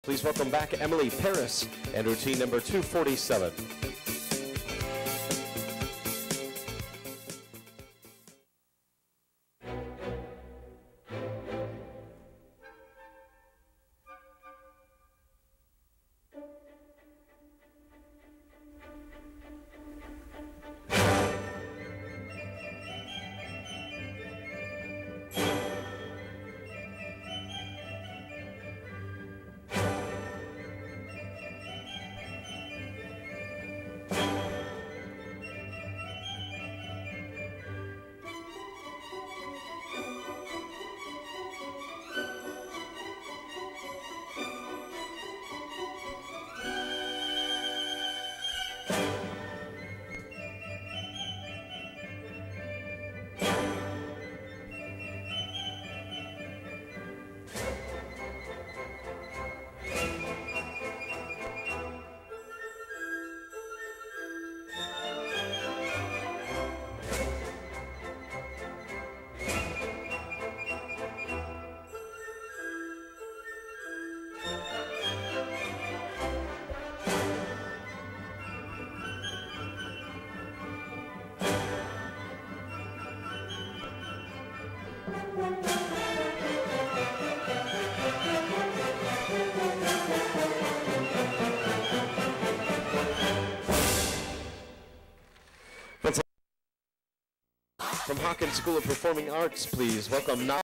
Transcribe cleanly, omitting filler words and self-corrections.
Please welcome back Emily Paris and routine number 247. From Hawkins School of Performing Arts, please welcome Nala.